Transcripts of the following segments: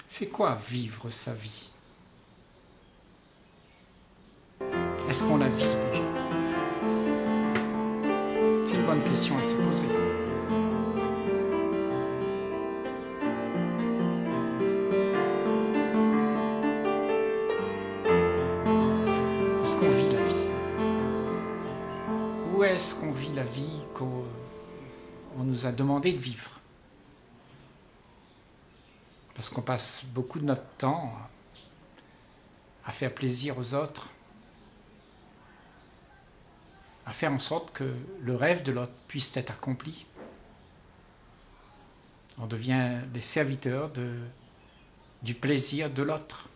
C'est quoi vivre sa vie? Est-ce qu'on la vit déjà? C'est une bonne question à se poser. Est-ce qu'on vit la vie? Ou est-ce qu'on vit la vie qu'on nous a demandé de vivre? Parce qu'on passe beaucoup de notre temps à faire plaisir aux autres, à faire en sorte que le rêve de l'autre puisse être accompli. On devient les serviteurs du plaisir de l'autre.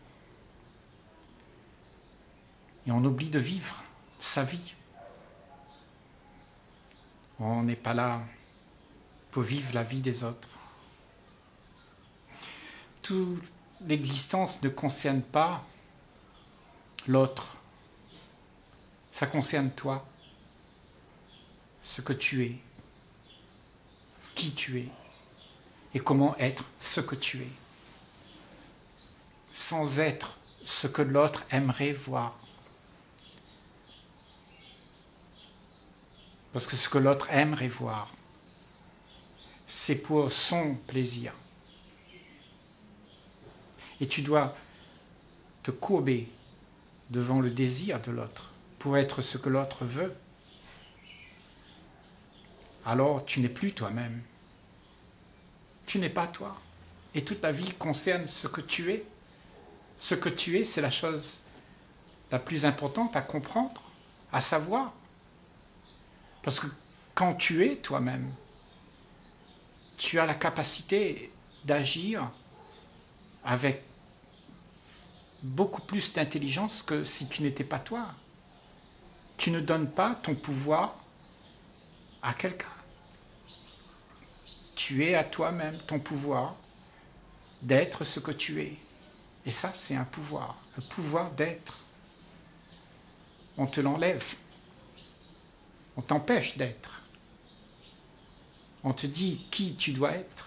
Et on oublie de vivre sa vie. On n'est pas là pour vivre la vie des autres. Toute l'existence ne concerne pas l'autre. Ça concerne toi, ce que tu es, qui tu es, et comment être ce que tu es, sans être ce que l'autre aimerait voir. Parce que ce que l'autre aimerait voir, c'est pour son plaisir. Et tu dois te courber devant le désir de l'autre pour être ce que l'autre veut. Alors tu n'es plus toi-même. Tu n'es pas toi. Et toute ta vie concerne ce que tu es. Ce que tu es, c'est la chose la plus importante à comprendre, à savoir. Parce que quand tu es toi-même, tu as la capacité d'agir avec beaucoup plus d'intelligence que si tu n'étais pas toi. Tu ne donnes pas ton pouvoir à quelqu'un. Tu es à toi-même ton pouvoir d'être ce que tu es. Et ça, c'est un pouvoir d'être. On te l'enlève. On t'empêche d'être. On te dit qui tu dois être.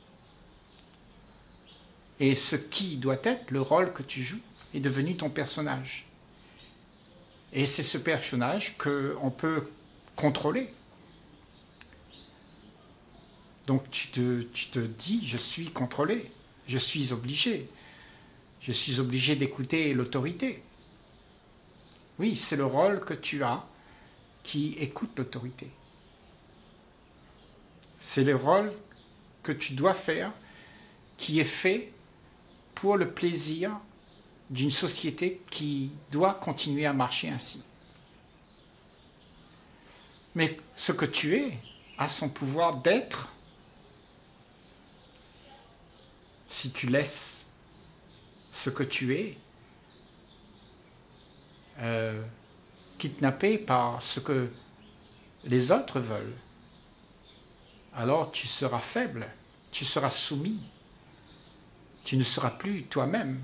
Et ce qui doit être, le rôle que tu joues, est devenu ton personnage. Et c'est ce personnage qu'on peut contrôler. Donc tu te dis, je suis contrôlé, je suis obligé d'écouter l'autorité. Oui, c'est le rôle que tu as qui écoute l'autorité. C'est le rôle que tu dois faire qui est fait pour le plaisir d'une société qui doit continuer à marcher ainsi. Mais ce que tu es a son pouvoir d'être si tu laisses ce que tu es kidnappé par ce que les autres veulent. Alors tu seras faible, tu seras soumis. Tu ne seras plus toi-même.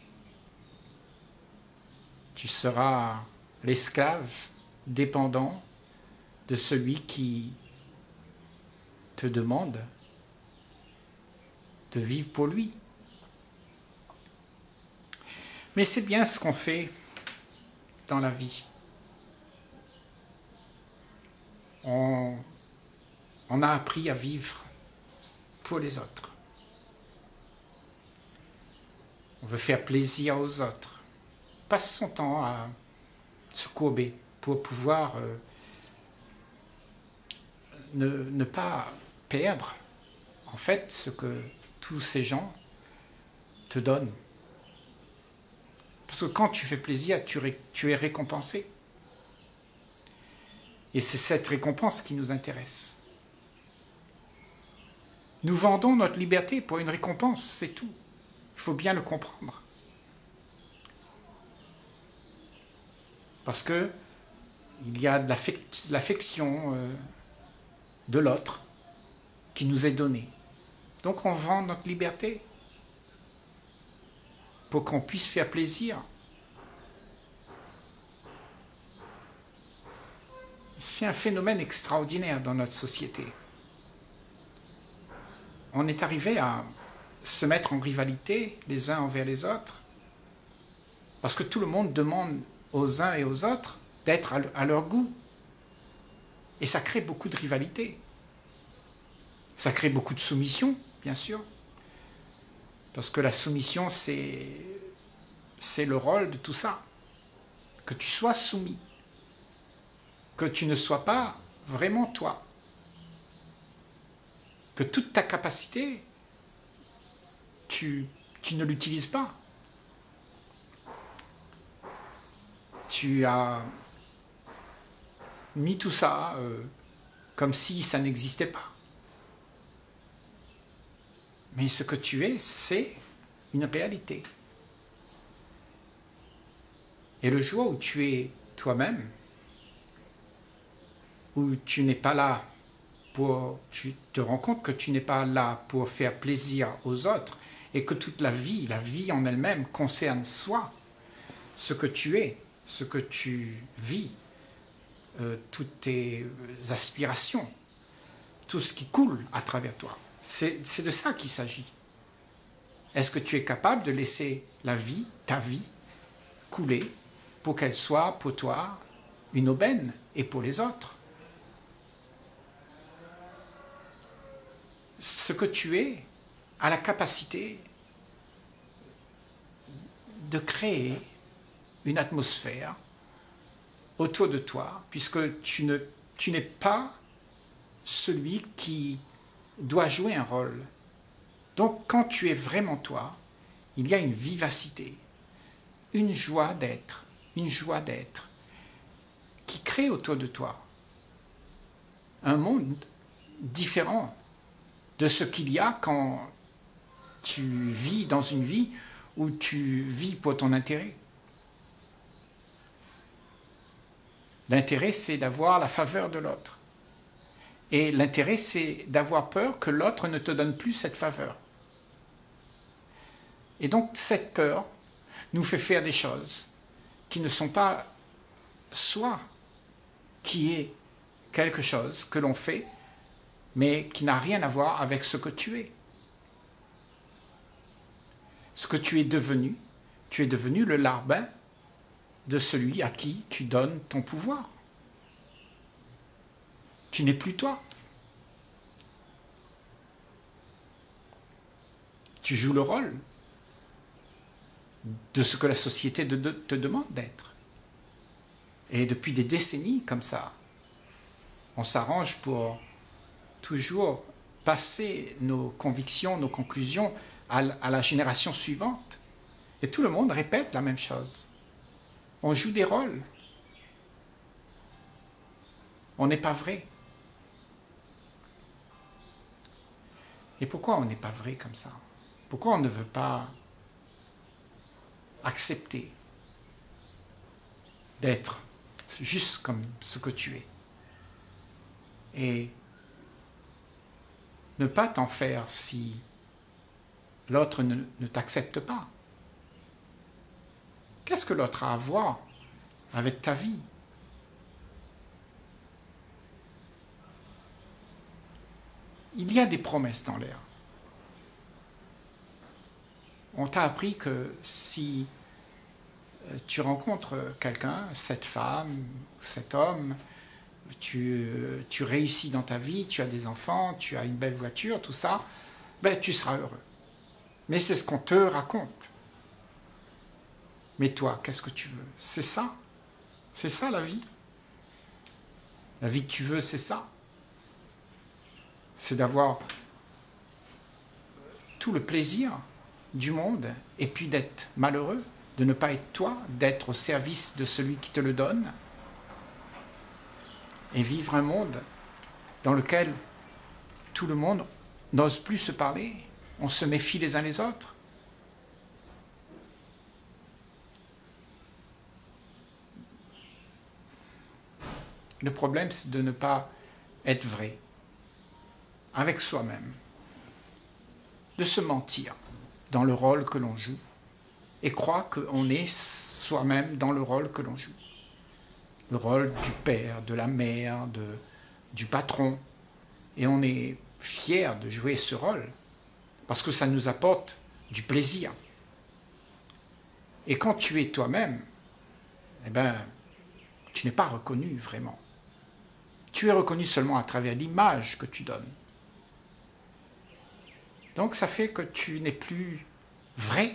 Tu seras l'esclave dépendant de celui qui te demande de vivre pour lui. Mais c'est bien ce qu'on fait dans la vie. On a appris à vivre pour les autres. On veut faire plaisir aux autres. On passe son temps à se courber pour pouvoir ne pas perdre en fait ce que tous ces gens te donnent. Parce que quand tu fais plaisir, tu es récompensé. Et c'est cette récompense qui nous intéresse. Nous vendons notre liberté pour une récompense, c'est tout. Il faut bien le comprendre. Parce que il y a de l'affection de l'autre qui nous est donnée. Donc on vend notre liberté pour qu'on puisse faire plaisir. C'est un phénomène extraordinaire dans notre société. On est arrivé à se mettre en rivalité les uns envers les autres, parce que tout le monde demande aux uns et aux autres d'être à leur goût. Et ça crée beaucoup de rivalité. Ça crée beaucoup de soumission, bien sûr. Parce que la soumission, c'est le rôle de tout ça. Que tu sois soumis. Que tu ne sois pas vraiment toi. Que toute ta capacité, tu ne l'utilises pas. Tu as mis tout ça comme si ça n'existait pas. Mais ce que tu es, c'est une réalité. Et le jour où tu es toi-même, où tu n'es pas là tu te rends compte que tu n'es pas là pour faire plaisir aux autres et que toute la vie en elle-même concerne soi, ce que tu es, ce que tu vis, toutes tes aspirations, tout ce qui coule à travers toi. C'est de ça qu'il s'agit. Est-ce que tu es capable de laisser ta vie, couler pour qu'elle soit pour toi une aubaine et pour les autres? Ce que tu es a la capacité de créer une atmosphère autour de toi, puisque tu n'es pas celui qui doit jouer un rôle. Donc quand tu es vraiment toi, il y a une vivacité, une joie d'être qui crée autour de toi un monde différent de ce qu'il y a quand tu vis dans une vie où tu vis pour ton intérêt. L'intérêt, c'est d'avoir la faveur de l'autre. Et l'intérêt, c'est d'avoir peur que l'autre ne te donne plus cette faveur. Et donc, cette peur nous fait faire des choses qui ne sont pas soi, qui est quelque chose que l'on fait, mais qui n'a rien à voir avec ce que tu es. Ce que tu es devenu le larbin de celui à qui tu donnes ton pouvoir. Tu n'es plus toi. Tu joues le rôle de ce que la société te demande d'être. Et depuis des décennies comme ça, on s'arrange pour toujours passer nos convictions, nos conclusions à la génération suivante. Et tout le monde répète la même chose. On joue des rôles. On n'est pas vrai. Et pourquoi on n'est pas vrai comme ça? Pourquoi on ne veut pas accepter d'être juste comme ce que tu es? Et ne pas t'en faire si l'autre ne t'accepte pas. Qu'est-ce que l'autre a à voir avec ta vie? Il y a des promesses dans l'air. On t'a appris que si tu rencontres quelqu'un, cette femme, cet homme, tu réussis dans ta vie, tu as des enfants, tu as une belle voiture, tout ça, ben, tu seras heureux. Mais c'est ce qu'on te raconte. Mais toi, qu'est-ce que tu veux? C'est ça. C'est ça la vie. La vie que tu veux, c'est ça. C'est d'avoir tout le plaisir du monde et puis d'être malheureux, de ne pas être toi, d'être au service de celui qui te le donne et vivre un monde dans lequel tout le monde n'ose plus se parler, on se méfie les uns les autres. Le problème, c'est de ne pas être vrai avec soi-même, de se mentir dans le rôle que l'on joue et croire qu'on est soi-même dans le rôle que l'on joue. Le rôle du père, de la mère, du patron. Et on est fier de jouer ce rôle parce que ça nous apporte du plaisir. Et quand tu es toi-même, eh ben, tu n'es pas reconnu vraiment. Tu es reconnu seulement à travers l'image que tu donnes. Donc ça fait que tu n'es plus vrai.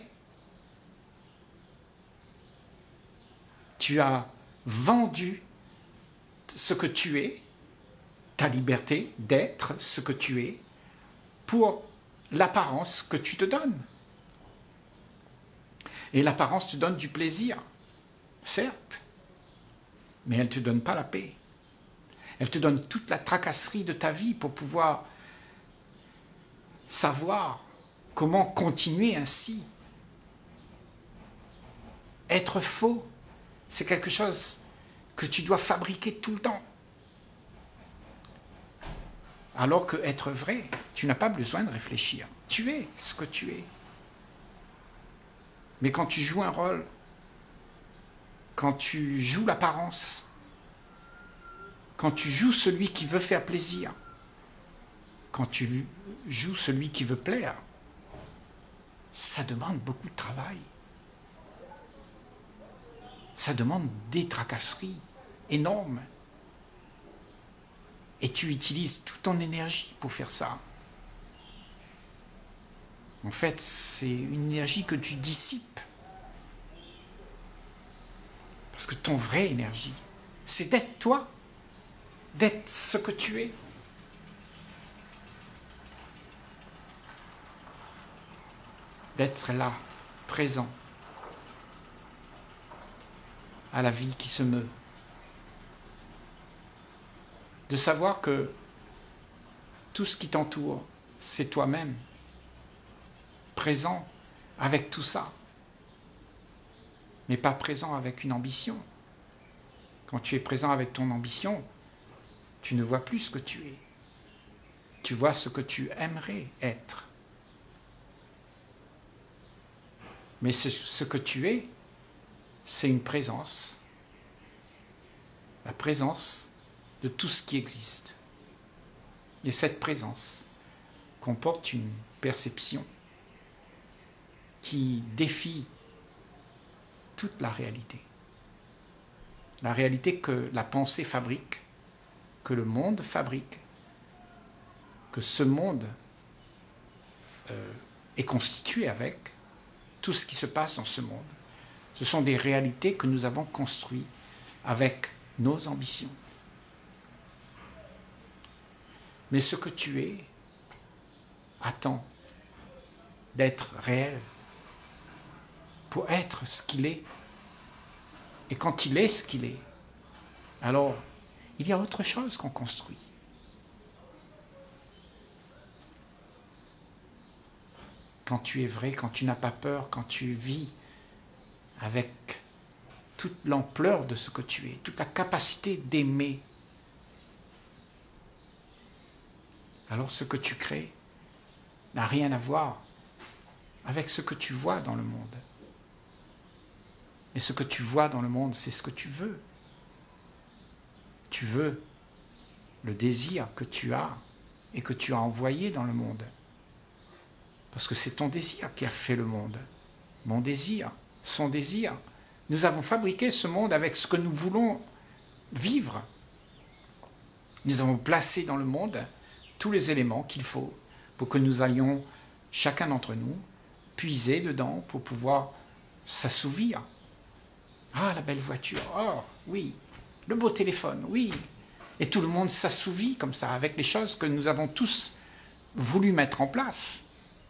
Tu as vendu ce que tu es, ta liberté d'être ce que tu es, pour l'apparence que tu te donnes. Et l'apparence te donne du plaisir, certes, mais elle ne te donne pas la paix. Elle te donne toute la tracasserie de ta vie pour pouvoir savoir comment continuer ainsi. Être faux, c'est quelque chose que tu dois fabriquer tout le temps. Alors que être vrai, tu n'as pas besoin de réfléchir. Tu es ce que tu es. Mais quand tu joues un rôle, quand tu joues l'apparence, quand tu joues celui qui veut faire plaisir, quand tu joues celui qui veut plaire, ça demande beaucoup de travail. Ça demande des tracasseries énormes. Et tu utilises toute ton énergie pour faire ça. En fait, c'est une énergie que tu dissipes. Parce que ton vraie énergie, c'est d'être toi, d'être ce que tu es. D'être là, présent, à la vie qui se meut. De savoir que tout ce qui t'entoure, c'est toi-même, présent avec tout ça, mais pas présent avec une ambition. Quand tu es présent avec ton ambition, tu ne vois plus ce que tu es. Tu vois ce que tu aimerais être. Mais ce que tu es, c'est une présence. La présence de tout ce qui existe. Et cette présence comporte une perception qui défie toute la réalité. La réalité que la pensée fabrique, que le monde fabrique, que ce monde est constitué avec, tout ce qui se passe dans ce monde. Ce sont des réalités que nous avons construites avec nos ambitions. Mais ce que tu es attend d'être réel pour être ce qu'il est. Et quand il est ce qu'il est, alors il y a autre chose qu'on construit. Quand tu es vrai, quand tu n'as pas peur, quand tu vis avec toute l'ampleur de ce que tu es, toute la capacité d'aimer, alors ce que tu crées n'a rien à voir avec ce que tu vois dans le monde. Et ce que tu vois dans le monde, c'est ce que tu veux. Tu veux le désir que tu as et que tu as envoyé dans le monde. Parce que c'est ton désir qui a fait le monde. Mon désir, son désir. Nous avons fabriqué ce monde avec ce que nous voulons vivre. Nous avons placé dans le monde tous les éléments qu'il faut pour que nous allions, chacun d'entre nous, puiser dedans pour pouvoir s'assouvir. Ah, la belle voiture, oh, oui. Le beau téléphone, oui. Et tout le monde s'assouvit comme ça, avec les choses que nous avons tous voulu mettre en place.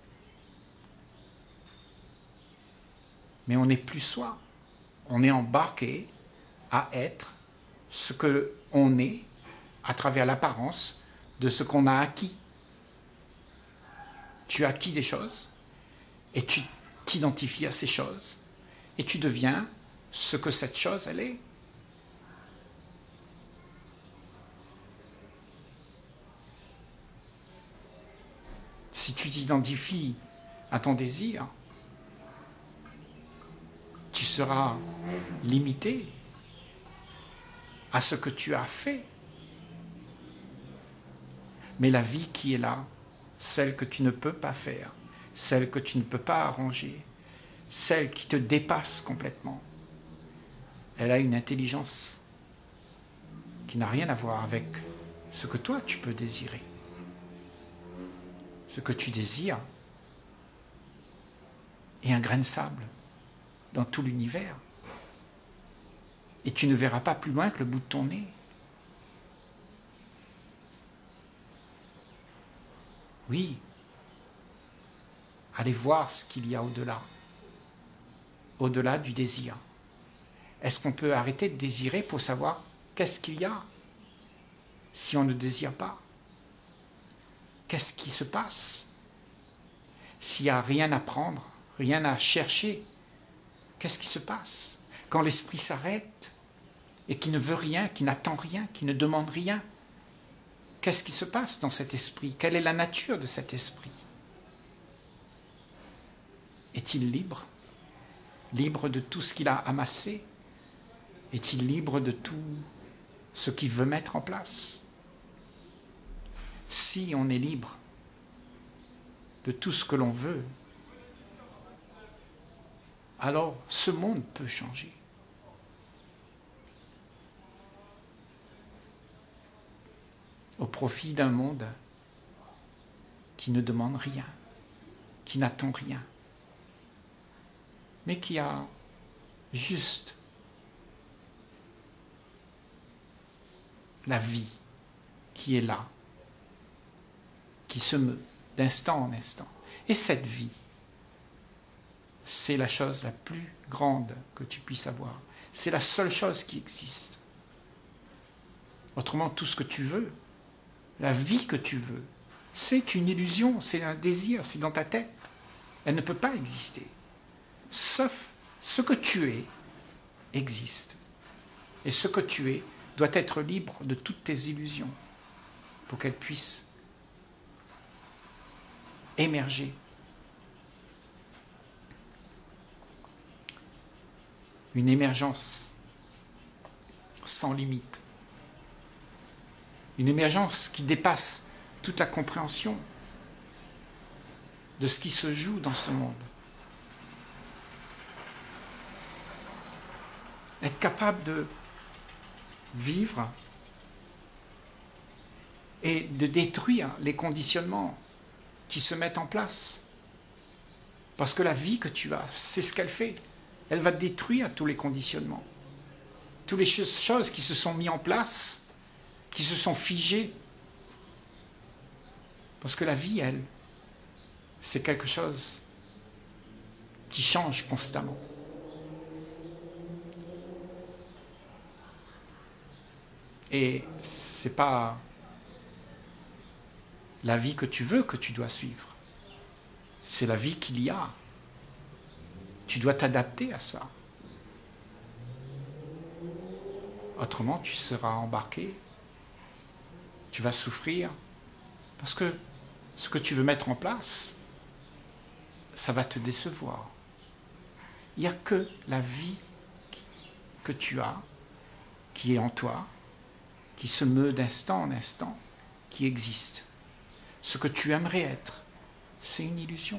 Mais on n'est plus soi. On est embarqué à être ce qu'on est à travers l'apparence de ce qu'on a acquis. Tu as acquis des choses et tu t'identifies à ces choses et tu deviens ce que cette chose, elle est. Si tu t'identifies à ton désir, tu seras limité à ce que tu as fait. Mais la vie qui est là, celle que tu ne peux pas faire, celle que tu ne peux pas arranger, celle qui te dépasse complètement. Elle a une intelligence qui n'a rien à voir avec ce que toi tu peux désirer. Ce que tu désires est un grain de sable dans tout l'univers. Et tu ne verras pas plus loin que le bout de ton nez. Oui, allez voir ce qu'il y a au-delà, au-delà du désir. Est-ce qu'on peut arrêter de désirer pour savoir qu'est-ce qu'il y a si on ne désire pas? Qu'est-ce qui se passe s'il n'y a rien à prendre, rien à chercher? Qu'est-ce qui se passe quand l'esprit s'arrête et qui ne veut rien, qui n'attend rien, qui ne demande rien? Qu'est-ce qui se passe dans cet esprit? Quelle est la nature de cet esprit? Est-il libre? Libre de tout ce qu'il a amassé? Est-il libre de tout ce qu'il veut mettre en place? Si on est libre de tout ce que l'on veut, alors ce monde peut changer. Au profit d'un monde qui ne demande rien, qui n'attend rien, mais qui a juste la vie qui est là, qui se meut d'instant en instant. Et cette vie, c'est la chose la plus grande que tu puisses avoir. C'est la seule chose qui existe. Autrement, tout ce que tu veux, la vie que tu veux, c'est une illusion, c'est un désir, c'est dans ta tête. Elle ne peut pas exister. Sauf ce que tu es existe. Et ce que tu es doit être libre de toutes tes illusions pour qu'elles puissent émerger. Une émergence sans limite. Une émergence qui dépasse toute la compréhension de ce qui se joue dans ce monde. Être capable de vivre et de détruire les conditionnements qui se mettent en place. Parce que la vie que tu as, c'est ce qu'elle fait. Elle va détruire tous les conditionnements. Toutes les choses qui se sont mises en place, qui se sont figées. Parce que la vie, elle, c'est quelque chose qui change constamment. Et ce n'est pas la vie que tu veux que tu dois suivre. C'est la vie qu'il y a. Tu dois t'adapter à ça. Autrement, tu seras embarqué. Tu vas souffrir. Parce que ce que tu veux mettre en place, ça va te décevoir. Il n'y a que la vie que tu as, qui est en toi, qui se meut d'instant en instant, qui existe. Ce que tu aimerais être, c'est une illusion.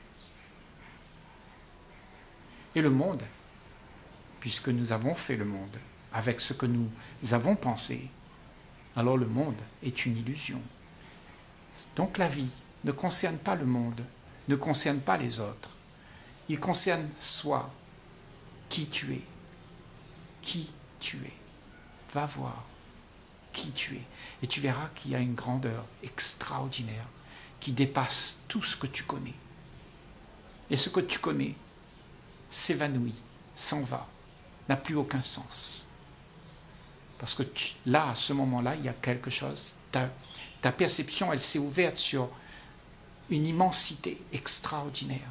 Et le monde, puisque nous avons fait le monde avec ce que nous avons pensé, alors le monde est une illusion. Donc la vie ne concerne pas le monde, ne concerne pas les autres. Il concerne soi, qui tu es. Qui tu es. Va voir qui tu es. Et tu verras qu'il y a une grandeur extraordinaire qui dépasse tout ce que tu connais. Et ce que tu connais s'évanouit, s'en va, n'a plus aucun sens. Parce que là, à ce moment-là, il y a quelque chose. Ta perception, elle s'est ouverte sur une immensité extraordinaire.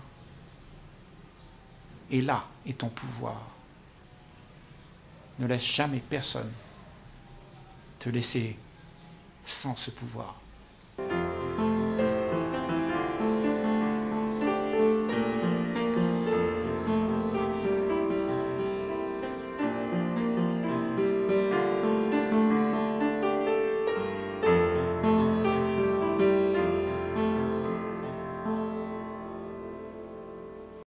Et là est ton pouvoir. Ne laisse jamais personne te laisser sans ce pouvoir.